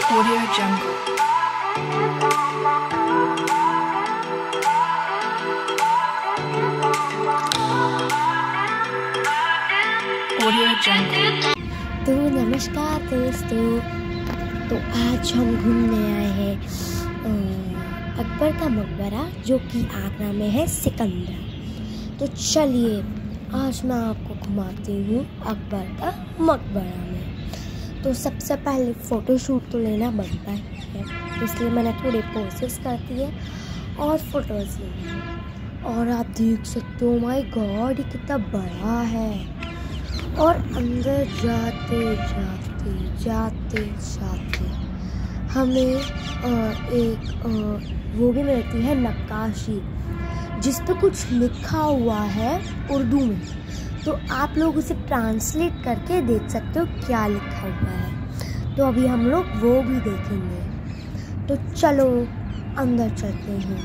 Audio Jungle. Audio Jungle. तो नमस्कार दोस्तों, तो आज हम घूमने आए हैं अकबर का मकबरा जो कि आगरा में है सिकंदरा। तो चलिए आज मैं आपको घुमाती हूँ अकबर का मकबरा में। तो सबसे पहले फ़ोटो शूट तो लेना बनता है, इसलिए मैंने थोड़ी पोसेस कर दी है और फोटोज़ ली हैं। और आप देख सकते हो, माय गॉड, ये कितना बड़ा है। और अंदर जाते जाते हमें एक वो भी मिलती है नक्काशी, जिस पे कुछ लिखा हुआ है उर्दू में। तो आप लोग उसे ट्रांसलेट करके देख सकते हो क्या लिखा हुआ है। तो अभी हम लोग वो भी देखेंगे। तो चलो अंदर चलते हैं।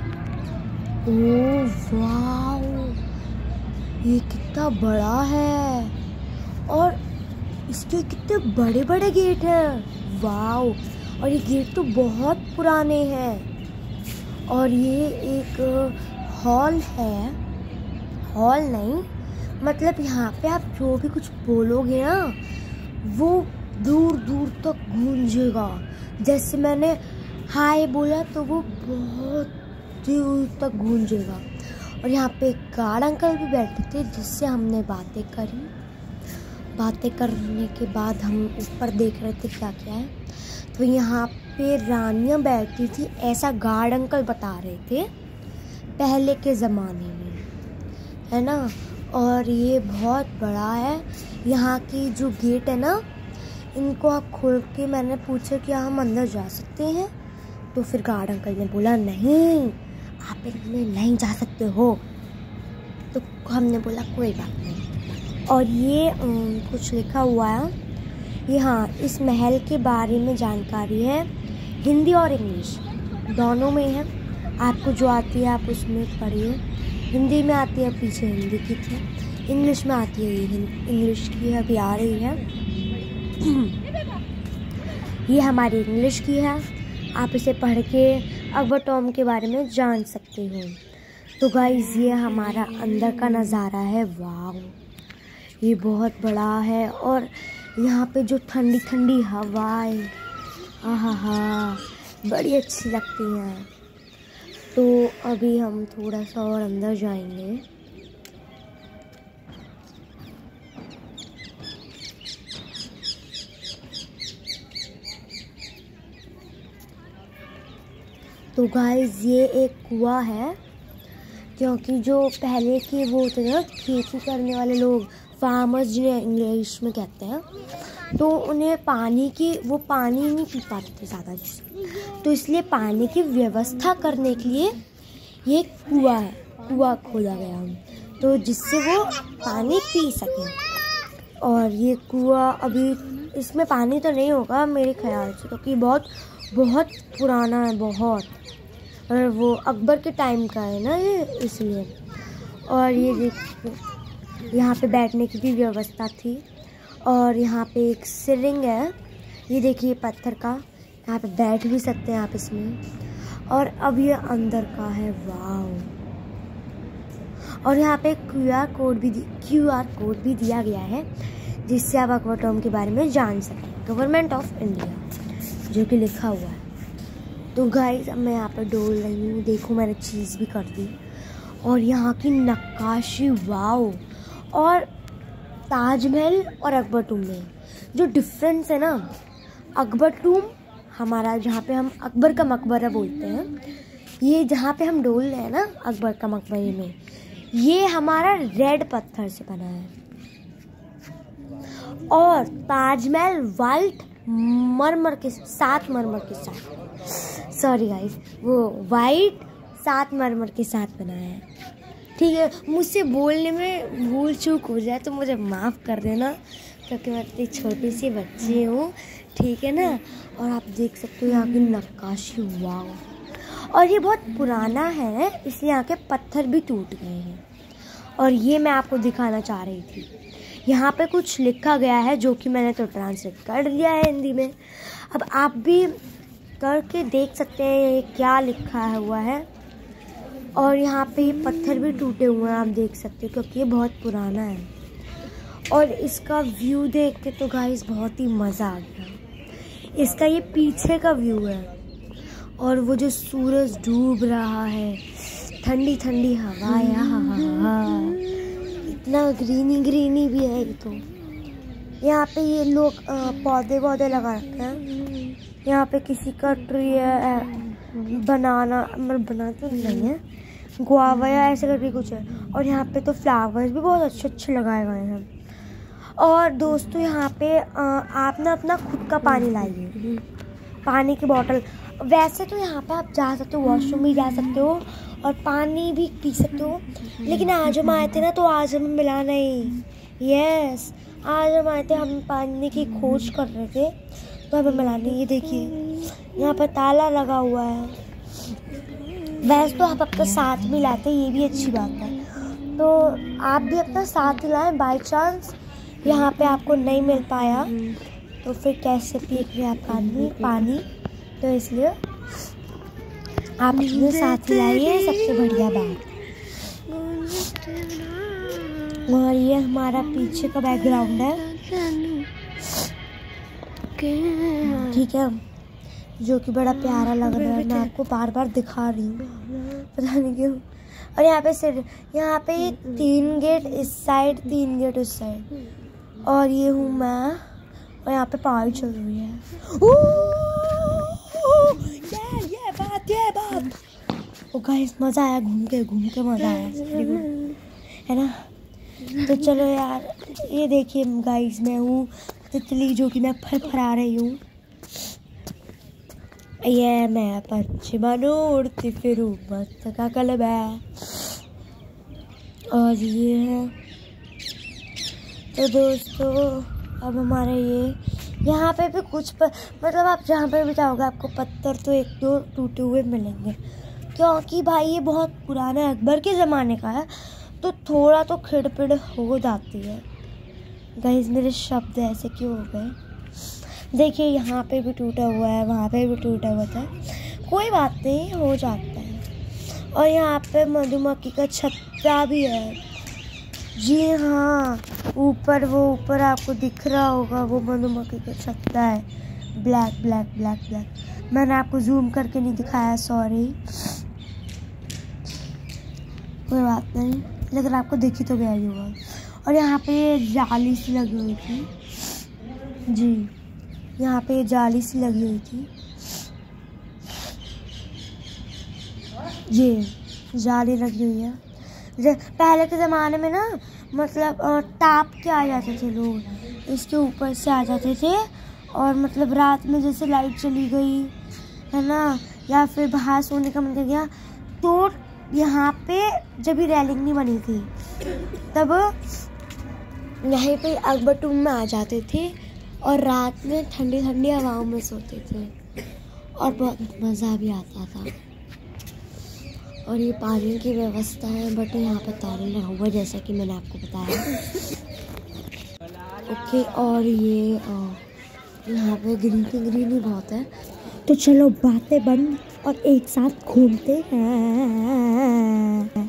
ओह वाह, ये कितना बड़ा है और इसके कितने बड़े बड़े गेट हैं। वाओ, और ये गेट तो बहुत पुराने हैं। और ये एक हॉल है, हॉल नहीं मतलब यहाँ पे आप जो भी कुछ बोलोगे ना वो दूर दूर तक गूंजेगा। जैसे मैंने हाय बोला तो वो बहुत दूर तक गूंजेगा। और यहाँ पे एक गार्ड अंकल भी बैठे थे जिससे हमने बातें करी। बातें करने के बाद हम ऊपर देख रहे थे क्या क्या है। तो यहाँ पे रानियाँ बैठी थी, ऐसा गार्ड अंकल बता रहे थे पहले के ज़माने में, है ना। और ये बहुत बड़ा है। यहाँ की जो गेट है ना, इनको आप खोल के, मैंने पूछा कि हम अंदर जा सकते हैं, तो फिर गार्ड अंकल ने बोला नहीं, आप इनमें नहीं जा सकते हो। तो हमने बोला कोई बात नहीं। और ये कुछ लिखा हुआ है ये, हाँ, इस महल के बारे में जानकारी है, हिंदी और इंग्लिश दोनों में है। आपको जो आती है आप उसमें पढ़िए। हिंदी में आती है, पीछे हिंदी की थी, इंग्लिश में आती है, ये इंग्लिश की अभी आ रही है। ये हमारी इंग्लिश की है। आप इसे पढ़ के अकबर टॉम के बारे में जान सकते हो। तो गाइस, ये हमारा अंदर का नज़ारा है। वाह, ये बहुत बड़ा है। और यहाँ पे जो ठंडी ठंडी हवाएं, आहा, बड़ी अच्छी लगती हैं। तो अभी हम थोड़ा सा और अंदर जाएंगे। तो गाइस, ये एक कुआं है, क्योंकि जो पहले के वो होते थे ना खेती करने वाले लोग, फार्मर्स जिन्हें इंग्लिश में कहते हैं, तो उन्हें पानी की, वो पानी नहीं पी पाते थे ज़्यादा, तो इसलिए पानी की व्यवस्था करने के लिए ये कुआं है, कुआं खोदा गया, तो जिससे वो पानी पी सकें। और ये कुआं अभी, इसमें पानी तो नहीं होगा मेरे ख्याल से, क्योंकि बहुत बहुत पुराना है, बहुत, और वो अकबर के टाइम का है ना ये, इसलिए। और ये देखिए, यहाँ पे बैठने की भी व्यवस्था थी। और यहाँ पे एक सिरिंग है, ये देखिए पत्थर का, यहाँ पे बैठ भी सकते हैं आप इसमें। और अब ये अंदर का है। वाओ, और यहाँ पे क्यूआर कोड भी दिया गया है, जिससे आप अकबर टॉम के बारे में जान सकें, गवर्नमेंट ऑफ इंडिया जो कि लिखा हुआ है। तो गाइस, अब मैं यहाँ पर डोल रही हूँ, देखो मैंने चीज़ भी कर दी। और यहाँ की नक्काशी, वाओ। और ताजमहल और अकबर टूम में जो डिफरेंस है ना, अकबर टूम हमारा, जहाँ पे हम अकबर का मकबरा बोलते हैं, ये जहाँ पे हम डोल रहे हैं ना अकबर का मकबरे में, ये हमारा रेड पत्थर से बना है। और ताजमहल वाइट मरमर के साथ, सॉरी गाइस, वो वाइट सात मरमर के साथ बनाया है। ठीक है, मुझसे बोलने में भूल चूक हो जाए तो मुझे माफ़ कर देना, क्योंकि मैं इतनी छोटी सी बच्ची हूँ, ठीक है ना। और आप देख सकते हो यहाँ की नक्काशी, वाह। और ये बहुत पुराना है, इसलिए यहाँ के पत्थर भी टूट गए हैं। और ये मैं आपको दिखाना चाह रही थी, यहाँ पे कुछ लिखा गया है जो कि मैंने तो ट्रांसलेट कर लिया है हिंदी में। अब आप भी करके देख सकते हैं ये क्या लिखा हुआ है। और यहाँ पे ये पत्थर भी टूटे हुए हैं, आप देख सकते हैं, क्योंकि ये बहुत पुराना है। और इसका व्यू देख के तो गाइस बहुत ही मज़ा आ गया। इसका ये पीछे का व्यू है और वो जो सूरज डूब रहा है, ठंडी ठंडी हवा है, इतना ग्रीनी ग्रीनी भी है ये तो। यहाँ पे ये लोग पौधे लगा रखे हैं। यहाँ पे किसी का ट्री है, बनाना मतलब बना तो नहीं है, गुआवा या ऐसे करके कुछ है। और यहाँ पे तो फ्लावर्स भी बहुत अच्छे अच्छे लगाए गए हैं। और दोस्तों यहाँ पे आप ना अपना खुद का पानी लाइए, पानी की बोतल। वैसे तो यहाँ पे आप जा सकते हो, वॉशरूम भी जा सकते हो और पानी भी पी सकते हो, लेकिन आज हम आए थे ना तो आज हमें मिला नहीं। यस, आज हम आए थे, हम पानी की खोज कर रहे थे तो हमें मिला नहीं। ये देखिए यहाँ पर ताला लगा हुआ है। वैसे तो आप अपना साथ में लाते, ये भी अच्छी बात है। तो आप भी अपना साथ लाएं, बाय चांस यहाँ पे आपको नहीं मिल पाया तो फिर कैसे पिएंगे आप पानी। तो इसलिए आप अपने साथ लाइए, सबसे बढ़िया बात। और ये हमारा पीछे का बैकग्राउंड है, ठीक है, जो कि बड़ा प्यारा लग रहा है। मैं आपको बार बार दिखा रही हूँ, पता नहीं क्यों। और यहाँ पे ये 3 गेट इस साइड, 3 गेट उस साइड। और ये हूँ मैं, और यहाँ पे पहाड़ी चल रही है। ये बात। ओ गाइस, मज़ा आया, घूम के मज़ा आया, है ना। तो चलो यार, ये देखिए गाइस, मैं हूँ तितली जो कि मैं फरफरा रही हूँ। ये मैं पश्चिमा उड़ती फिरूँ मस्त का कलब है। और ये है तो दोस्तों, अब हमारा ये यहाँ पे भी कुछ मतलब आप जहाँ पे भी जाओगे आपको पत्थर तो 1-2 टूटे हुए मिलेंगे, क्योंकि भाई ये बहुत पुराना है, अकबर के ज़माने का है, तो थोड़ा तो खिड़पिड़ हो जाती है। गाइस, मेरे शब्द ऐसे क्यों हो गए। देखिए यहाँ पे भी टूटा हुआ है, वहाँ पे भी टूटा हुआ था, कोई बात नहीं, हो जाता है। और यहाँ पे मधुमक्खी का छत्ता भी है। जी हाँ, ऊपर आपको दिख रहा होगा, वो मधुमक्खी का छत्ता है। ब्लैक। मैंने आपको जूम करके नहीं दिखाया, सॉरी, कोई बात नहीं, लेकिन आपको दिखी तो गया ही होगा। और यहाँ पे जाली सी लगी हुई थी, जी, यहाँ पे जाली सी लगी हुई थी, ये जाली लगी हुई है। पहले के ज़माने में ना, मतलब टाप के आ जाते थे लोग, इसके ऊपर से आ जाते थे। और मतलब रात में जैसे लाइट चली गई है ना, या फिर बाहर सोने का मन कर गया, तो यहाँ पे जब ये रेलिंग नहीं बनी थी तब यहीं पे अकबर टूम में आ जाते थे और रात में ठंडी ठंडी हवाओं में सोते थे और बहुत मज़ा भी आता था। और ये पानी की व्यवस्था है, बट यहाँ पर ताला लगा हुआ है, जैसा कि मैंने आपको बताया। ओके, और ये यहाँ पे ग्रीनी बहुत है। तो चलो बातें बंद और एक साथ घूमते हैं।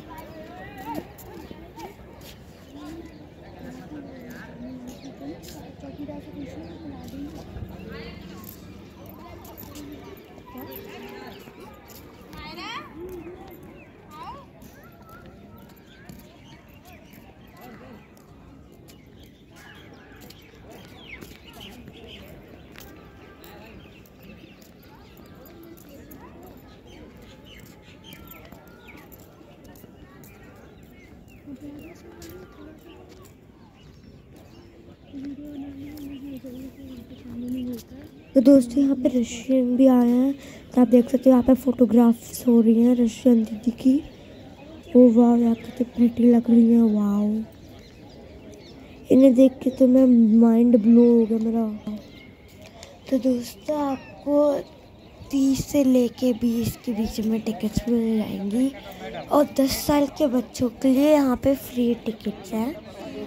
तो दोस्तों, यहाँ पे रशियन भी आए हैं, तो आप देख सकते हो यहाँ पे फोटोग्राफ्स हो रही हैं रशियन दीदी की। ओ वाह, यहाँ कितनी प्रिटी लग रही है, वाओ। इन्हें देख के तो मैं माइंड ब्लो हो गया मेरा। तो दोस्तों, आपको 30 से लेके 20 के बीच में टिकट्स मिल जाएंगी और 10 साल के बच्चों के लिए यहाँ पे फ्री टिकट्स हैं।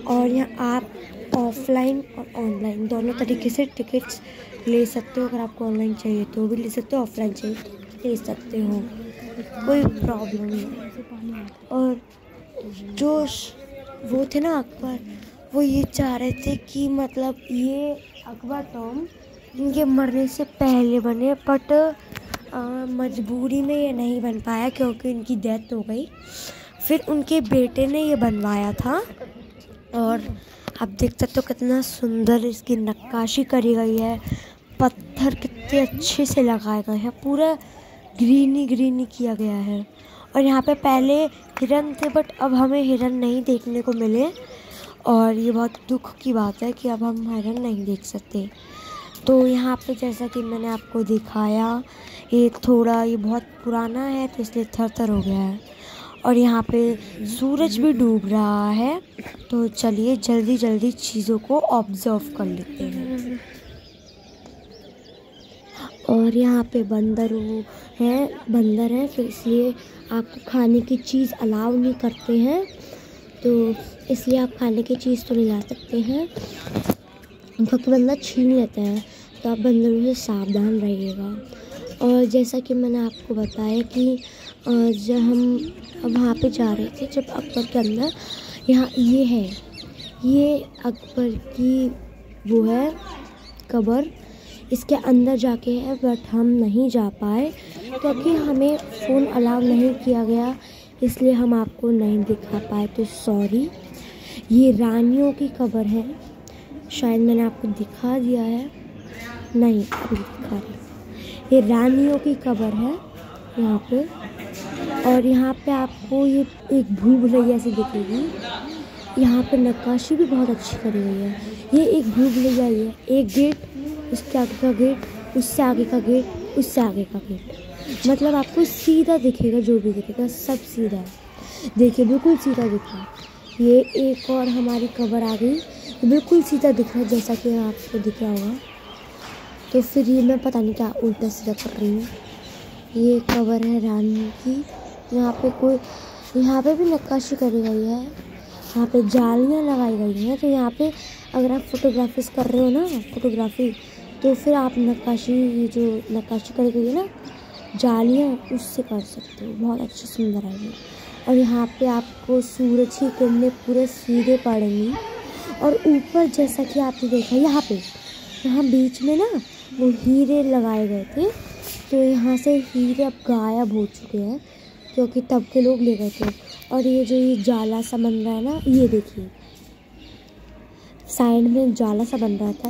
और यहाँ आप ऑफलाइन और ऑनलाइन दोनों तरीके से टिकट्स ले सकते हो। अगर आपको ऑनलाइन चाहिए तो भी ले सकते हो, ऑफलाइन चाहिए तो ले सकते हो, कोई प्रॉब्लम नहीं। और जो वो थे ना अकबर, वो ये चाह रहे थे कि मतलब ये अकबर टॉम इनके मरने से पहले बने, बट मजबूरी में ये नहीं बन पाया क्योंकि इनकी डेथ हो गई। फिर उनके बेटे ने ये बनवाया था और आप देख सकते हो कितना सुंदर इसकी नक्काशी करी गई है। पत्थर कितने अच्छे से लगाए गए हैं, पूरा ग्रीनी ग्रीनी किया गया है। और यहाँ पे पहले हिरन थे बट अब हमें हिरन नहीं देखने को मिले और ये बहुत दुख की बात है कि अब हम हिरन नहीं देख सकते। तो यहाँ पे जैसा कि मैंने आपको दिखाया, ये बहुत पुराना है तो इसलिए थर-थर हो गया है। और यहाँ पे सूरज भी डूब रहा है, तो चलिए जल्दी जल्दी चीज़ों को ऑब्जर्व कर लेते हैं। और यहाँ पे बंदर हैं तो इसलिए आपको खाने की चीज़ अलाउ नहीं करते हैं, तो इसलिए आप खाने की चीज़ तो नहीं ला सकते हैं क्योंकि बंदर छीन लेते हैं, तो आप बंदरों से सावधान रहिएगा। और जैसा कि मैंने आपको बताया कि जब हम वहाँ पे जा रहे थे, जब अकबर के अंदर यहाँ ये अकबर की वो है कब्र, इसके अंदर जाके है बट हम नहीं जा पाए क्योंकि हमें फ़ोन अलाउ नहीं किया गया, इसलिए हम आपको नहीं दिखा पाए, तो सॉरी। ये रानियों की कब्र है, शायद मैंने आपको दिखा दिया है, नहीं अभी दिखा रही। ये रानियों की कब्र है यहाँ पे। और यहाँ पे आपको ये एक भूल भुलैया सी दिखेगी। यहाँ पे नक्काशी भी बहुत अच्छी करी हुई है। ये एक भूल भुलैया ही है, एक गेट, उसके आगे का गेट, उससे आगे का गेट, उससे आगे का गेट, मतलब आपको सीधा दिखेगा, जो भी दिखेगा सब सीधा है। देखिए बिल्कुल सीधा दिख रहा है। ये एक और हमारी कब्र आ गई, बिल्कुल सीधा दिख रहा है जैसा कि आपको दिख रहा होगा। तो फिर ये मैं पता नहीं क्या उल्टा सीधा कर रही हूँ। ये कब्र है रानी की। यहाँ पे भी नक्काशी करी गई है, यहाँ पे जालियाँ लगाई गई हैं। तो यहाँ पे अगर आप फोटोग्राफीज कर रहे हो ना, फोटोग्राफी, तो फिर आप ये जो नक्काशी करी गई है ना जालियाँ, उससे कर सकते हो, बहुत अच्छी सुंदर है ये। और यहाँ पे आपको सूरज की किरणें पूरे सीधे पड़ेंगी। और ऊपर जैसा कि आपने देखा यहाँ बीच में ना वो हीरे लगाए गए थे, तो यहाँ से हीरे अब गायब हो चुके हैं क्योंकि तब के लोग ले गए थे। और ये जो ये जाला सा बन रहा है ना, ये देखिए साइड में जाला सा बन रहा था,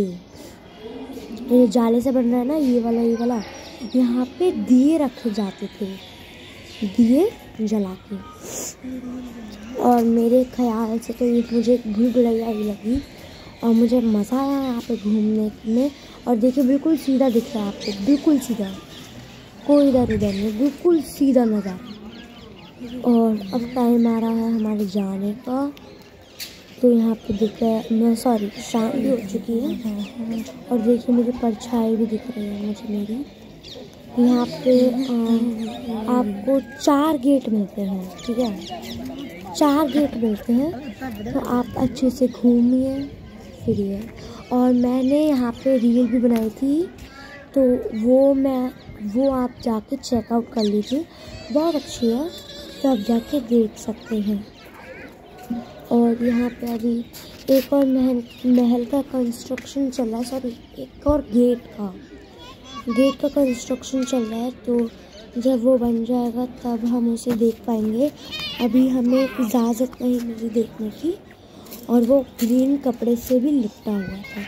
ये जाले से बन रहा है ना, ये वाला यहाँ पे दिए रखे जाते थे, दिए जला के। और मेरे ख्याल से तो ये मुझे भूल भुलैया ही लगी और मुझे मज़ा आया यहाँ पे घूमने में। और देखिए बिल्कुल सीधा दिख रहा है आपको, बिल्कुल सीधा, कोई इधर उधर नहीं, बिल्कुल सीधा नज़ारा। और अब टाइम आ रहा है हमारे जाने का, तो यहाँ पे दिख रहा है शाम भी हो चुकी है। और देखिए मुझे परछाई भी दिख रही है मुझे मेरी। यहाँ पे आपको 4 गेट मिलते हैं, ठीक है, 4 गेट मिलते हैं, तो आप अच्छे से घूमिए फिरिए। और मैंने यहाँ पे रील भी बनाई थी, तो वो आप जाके चेकआउट कर लीजिए, बहुत अच्छी है, तो आप जाके देख सकते हैं। और यहाँ पे अभी एक और महल का कंस्ट्रक्शन चल रहा है, एक और गेट का कंस्ट्रक्शन चल रहा है, तो जब वो बन जाएगा तब हम उसे देख पाएंगे। अभी हमें इजाज़त नहीं मिली देखने की, और वो ग्रीन कपड़े से भी लिपटा हुआ था।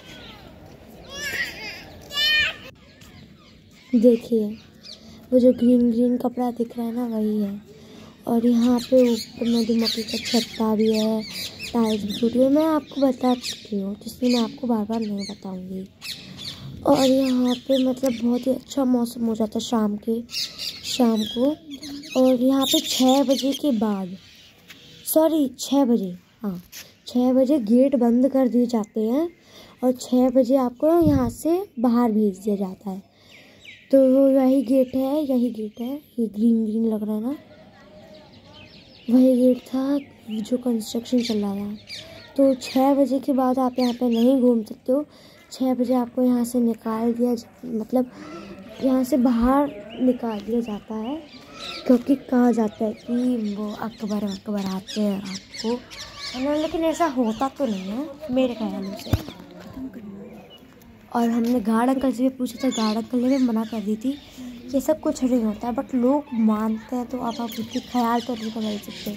देखिए वो जो ग्रीन कपड़ा दिख रहा है ना, वही है। और यहाँ पे ऊपर मधुमक्खी का छत्ता भी है, टाइल्स भी टूटी है, मैं आपको बता चुकी हूँ, इसलिए मैं आपको बार बार नहीं बताऊँगी। और यहाँ पे मतलब बहुत ही अच्छा मौसम हो जाता है शाम को। और यहाँ पे 6 बजे के बाद 6 बजे गेट बंद कर दिए जाते हैं और 6 बजे आपको यहाँ से बाहर भेज दिया जाता है। तो वो यही गेट है, ये ग्रीन लग रहा है ना, वही गेट था जो कंस्ट्रक्शन चल रहा था। तो 6 बजे के बाद आप यहाँ पे नहीं घूम सकते हो। 6 बजे आपको यहाँ से निकाल दिया मतलब यहाँ से बाहर निकाल दिया जाता है, क्योंकि कहा जाता है कि वो अकबर आते हैं रात को, है ना। लेकिन ऐसा होता तो नहीं है मेरे ख्याल से। और हमने गार्ड अंकल से भी पूछा था, गार्ड अंकल ने भी मना कर दी थी कि सब कुछ नहीं होता है, बट लोग मानते हैं तो आप उसकी ख्याल तो नहीं कर सकते।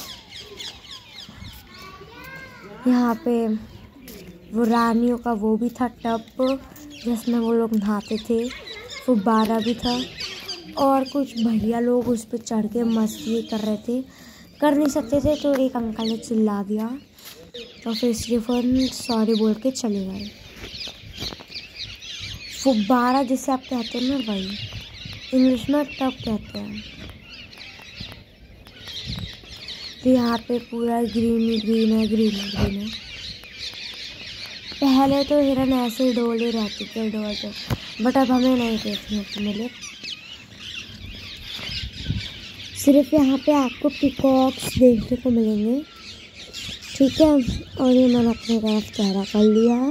यहाँ पे वो रानियों का वो भी था टब जिसमें वो लोग नहाते थे, फुब्बारा भी था, और कुछ भैया लोग उस पर चढ़ के मस्ती कर रहे थे, कर नहीं सकते थे, तो एक अंकल ने चिल्ला दिया और फिर सिर्फ सॉरी बोल के चले गए। फुब्बारा जिसे आप कहते हैं ना, वही इंग्लिश में टब कहते हैं। तो यहाँ पे पूरा ग्रीन है। पहले तो हिरन ऐसे डोले रहते थे डोलते, बट अब हमें नहीं देखने को मिले। सिर्फ यहाँ पे आपको पिकॉक्स देखने को मिलेंगे, ठीक है। और ये मैंने अपने तरफ चेहरा कर लिया है।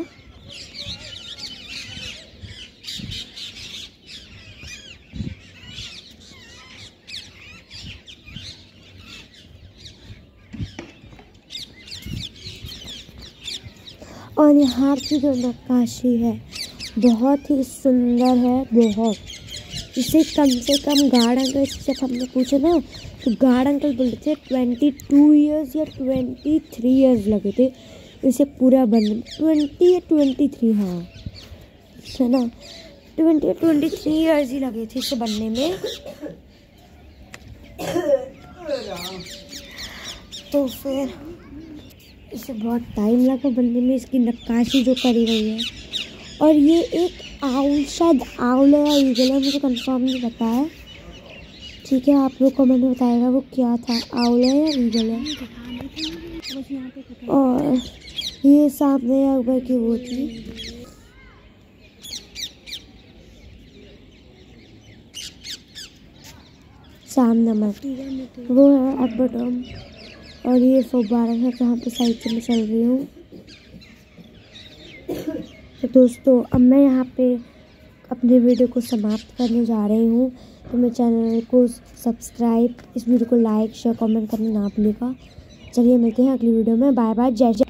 और यहाँ की जो नक्काशी है बहुत ही सुंदर है, बहुत। इसे कम से कम गार्ड अंकल से जब हमने पूछा ना, तो गार्ड अंकल बोले थे 22 ईयर्स या 23 ईयर्स लगे थे इसे पूरा बनने में। 20 या 23, हाँ है ना, 20 या 23 ईयर्स ही लगे थे इसे बनने में। तो फिर इसे बहुत टाइम लगा बनने में, इसकी नक्काशी जो करी गई है। और ये एक आउल, शायद आउल है या ईगल है, मुझे कंफर्म नहीं पता है, ठीक है। आप लोग कमेंट में बताएगा वो क्या था, आउल है या ईगल है। और ये सामने अकबर की वो थी, सामने वो है अकबर डोम। और ये फुब्बारा है जहाँ पे साइड से मैं चल रही हूँ। तो दोस्तों अब मैं यहाँ पे अपने वीडियो को समाप्त करने जा रही हूँ। तो मेरे चैनल को सब्सक्राइब, इस वीडियो को लाइक शेयर कमेंट करना ना भूलिएगा। चलिए मिलते हैं अगली वीडियो में। बाय बाय, जय जय।